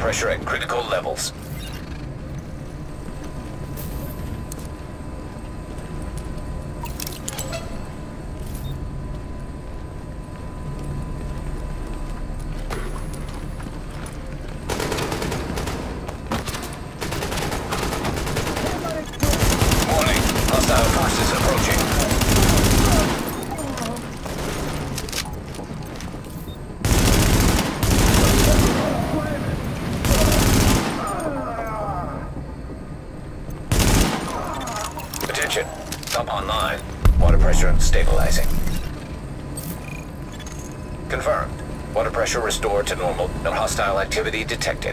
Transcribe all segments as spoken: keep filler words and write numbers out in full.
pressure at critical levels. Warning, hostile forces approaching. Attention, sub online. Water pressure stabilizing. Confirmed. Water pressure restored to normal. No hostile activity detected.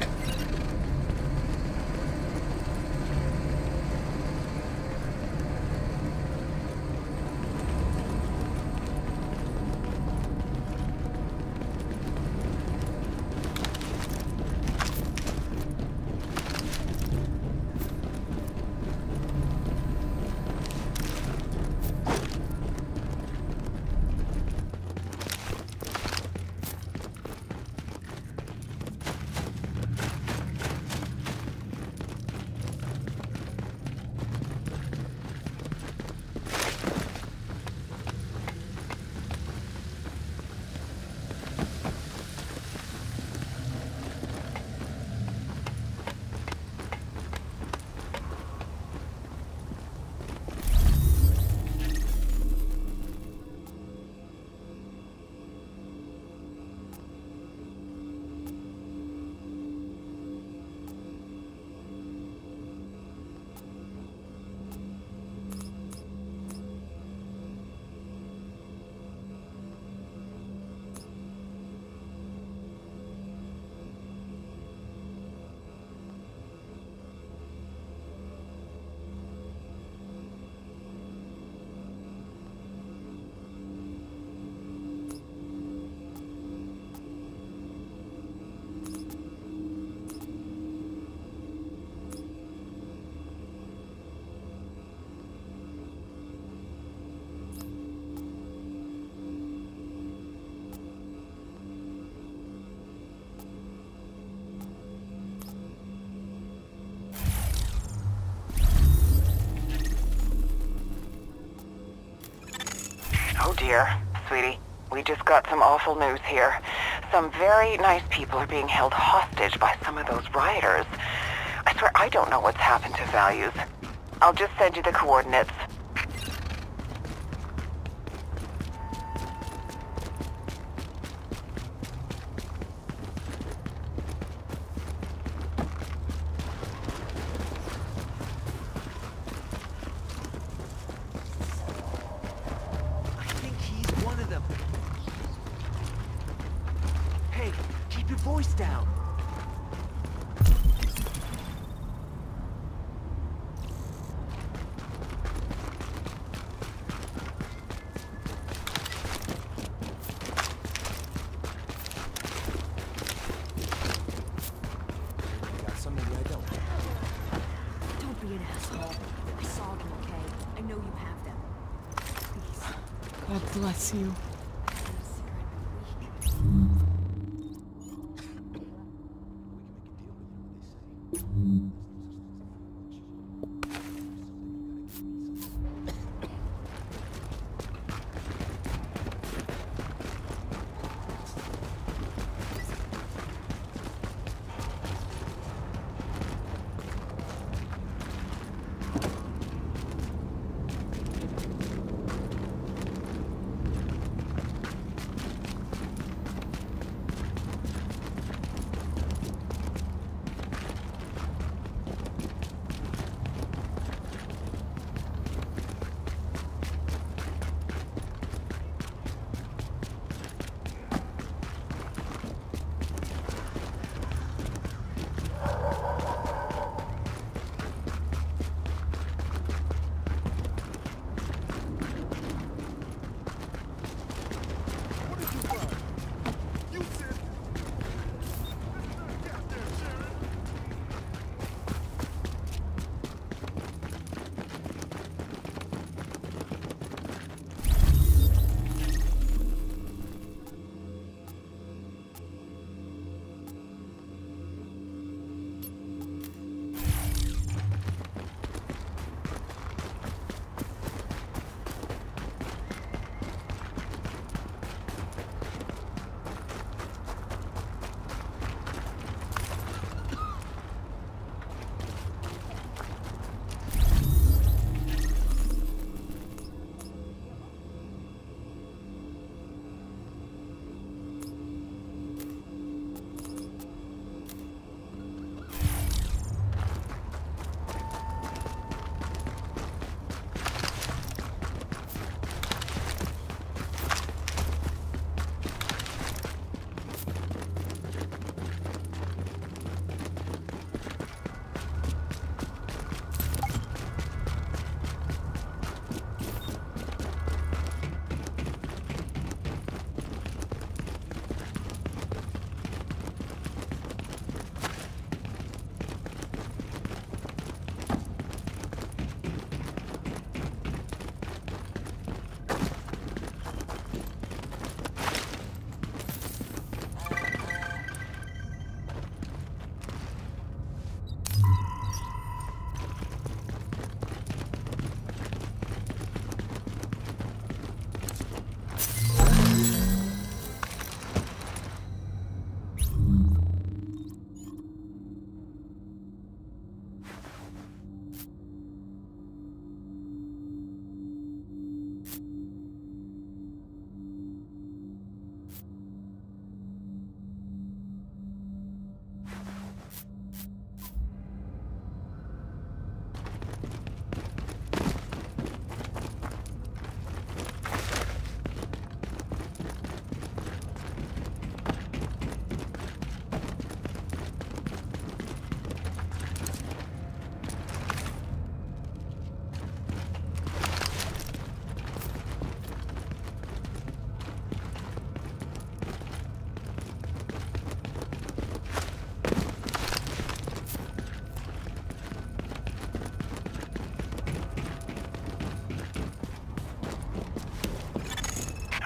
Oh dear, sweetie. We just got some awful news here. Some very nice people are being held hostage by some of those rioters. I swear I don't know what's happened to Values. I'll just send you the coordinates. Keep your voice down. Got something I don't. Don't be an asshole. I saw them, okay? I know you have them. Please. God bless you.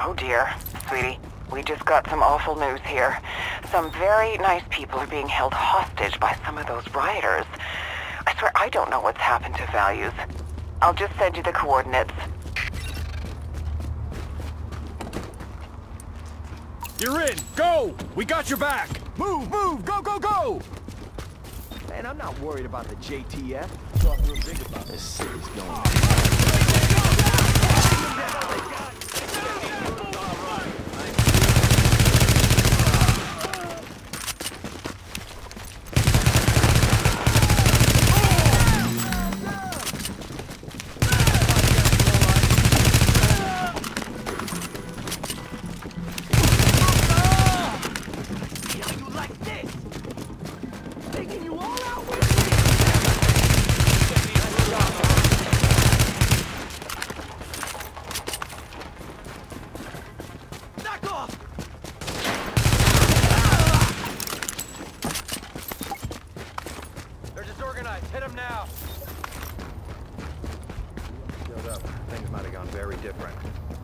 Oh dear, sweetie. We just got some awful news here. Some very nice people are being held hostage by some of those rioters. I swear I don't know what's happened to Values. I'll just send you the coordinates. You're in! Go! We got your back! Move, move! Go, go, go! Man, I'm not worried about the J T F. Talk real big about this city's going. Hit him now! Showed up. Things might have gone very different.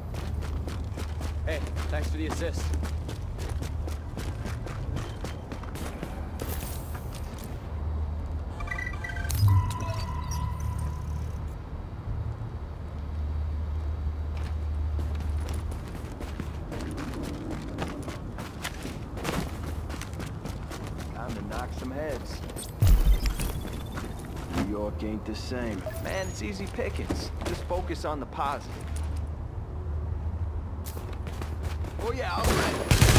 Hey, thanks for the assist. Time to knock some heads. New York ain't the same. Man, it's easy pickings. Just focus on the positive. Oh yeah, all right.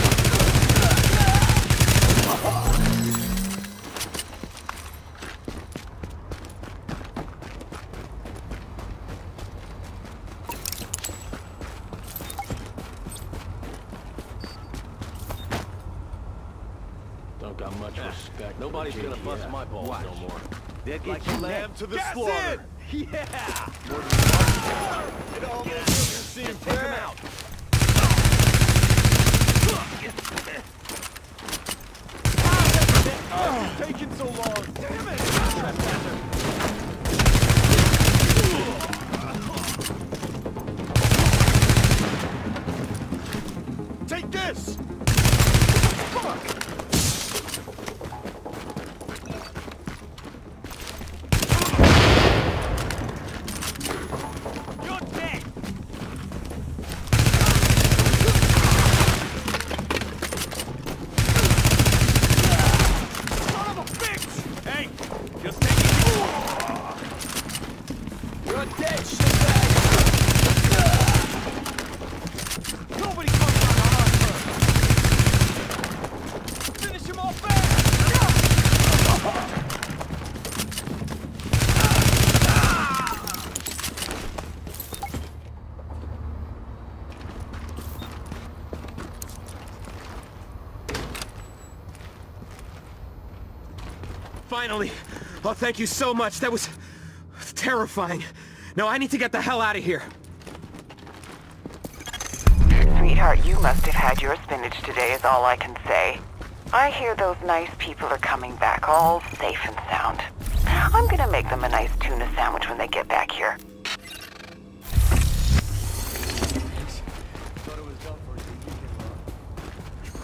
Don't got much respect. Nobody's gonna bust my balls Watch. no more. They'll get Like you lamb next. to the Gas slaughter. in! Yeah! It almost doesn't seem Just take him fair. out. It's taking so long. Damn it! Take this! Fuck! You're dead! Son of a bitch! Hey, just take it. You're dead, shitbag! Nobody comes out behind her. Finish him off fast! Finally! Oh, thank you so much. That was terrifying. Now I need to get the hell out of here. Sweetheart, you must have had your spinach today is all I can say. I hear those nice people are coming back all safe and sound. I'm gonna make them a nice tuna sandwich when they get back here. Thought it was done for you. You can run.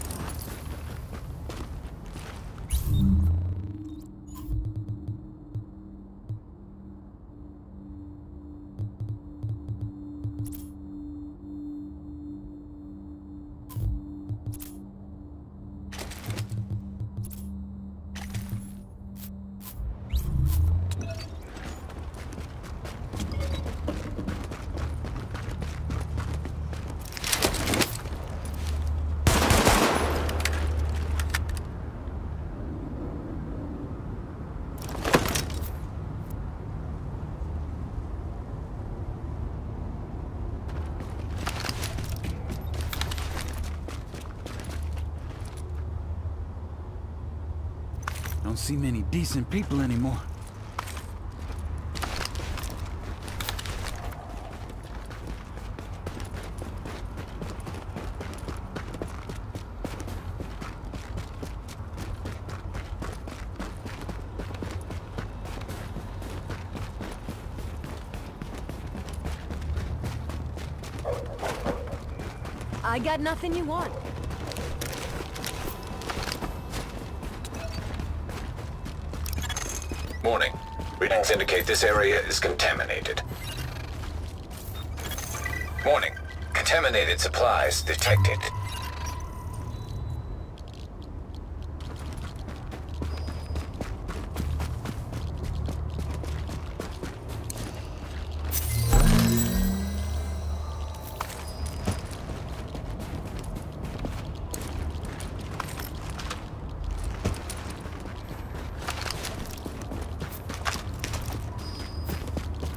Don't see many decent people anymore. I got nothing you want. Warning. Readings indicate this area is contaminated. Warning. Contaminated supplies detected.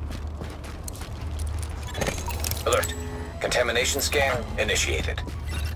Alert. Contamination scan initiated.